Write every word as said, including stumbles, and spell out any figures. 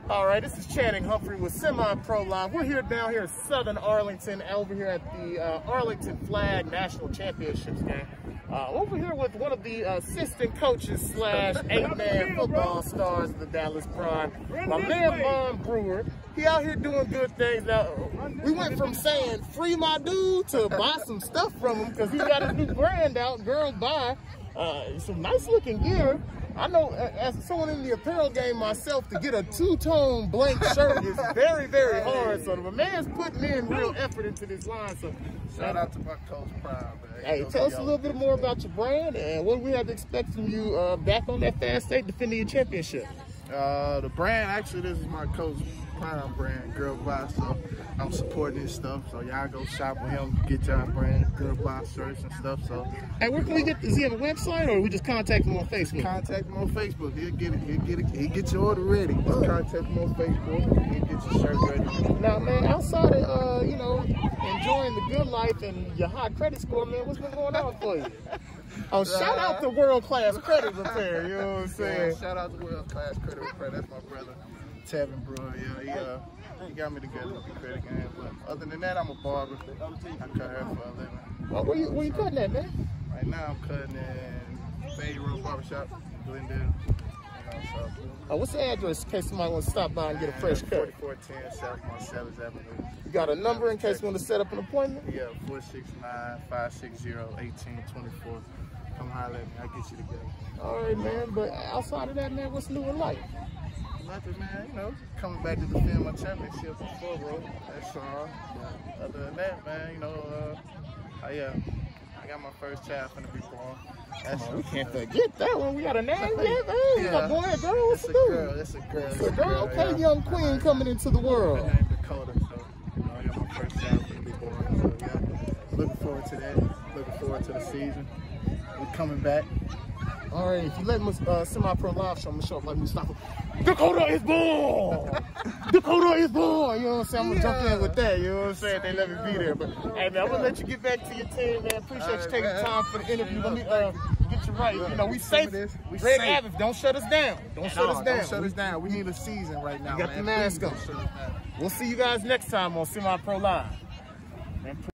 All right, this is Channing Humphrey with Semi-Pro Live. We're here down here in Southern Arlington, over here at the uh, Arlington Flag National Championships game. Uh, over here with one of the assistant coaches slash eight-man football stars of the Dallas Pride, my man Von Brewer. He out here doing good things. Now, we went from saying free my dude to buy some stuff from him because he got a new brand out, Girls Buy. Uh, some nice looking gear. I know as someone in the apparel game myself, to get a two-tone blank shirt is very, very hard. So the man's putting in real effort into this line. So shout out to my coach Prime, man. Hey, tell us a little bit more about your brand and what we have to expect from you uh, back on that fast state defending your championship. Uh, the brand, actually, this is my coach Prime brand, Girl Buy. So I'm supporting his stuff. So y'all go shop with him, get y'all brand, Girl Buy shirts and stuff. So hey, where can we get? Does he have a website, or we just contact him on Facebook? Contact him on Facebook. He'll get it. He'll get it. He'll get your order ready. Just contact him on Facebook. He'll get your shirt ready. Now, man, outside of uh, you know, enjoying the good life and your high credit score, man, what's been going on for you? Oh, shout out to World Class Credit Repair. You know what I'm saying? Yeah, shout out to World Class Credit Repair. That's my brother, Tevin Brewer. Yeah, he, uh, he got me together with the credit game. But other than that, I'm a barber. I cut hair for a living. Well, where you where you cutting at, man? Right now, I'm cutting in Fade Road Barbershop, Glendale. You know, so. Oh, what's the address in case somebody wants to stop by and get a fresh cut? forty-four ten South Marcellus Avenue. You got a number in case you want to set up an appointment? Yeah, four six nine, five six zero, one eight two four. Come holler at me, I'll get you together. All right, man, but outside of that, man, what's new in life? Nothing, man, you know, coming back to defend my championship before, bro. That's all. But other than that, man, you know, uh, I, uh, I got my first child finna be born. That's oh, we can't forget that one. We got a name yet, man. Yeah. My boy and girl, what's it's the a girl, it's a girl. It's a girl, okay, yeah. young queen coming into the world. Her name Dakota, so, you know, I got my first child finna be born, so, yeah. Looking forward to that. Looking forward to the season. We're coming back. All right, if you let me uh, Semi-Pro Live show, I'm gonna show up like Mustafa. Dakota is born! Dakota is born! You know what I'm saying? I'm gonna yeah. jump in with that, you know what I'm saying? They let me be there. But hey, man, I'm gonna let you get back to your team, man. Appreciate right, you taking man. time for the interview. Let me uh, get you right. You know, we safe. We Red safe. Abbott, don't shut us down. Don't shut no, us down. Don't shut us down. We need a season right now. You got man. the mask on. We'll see you guys next time on Semi-Pro Live. Man,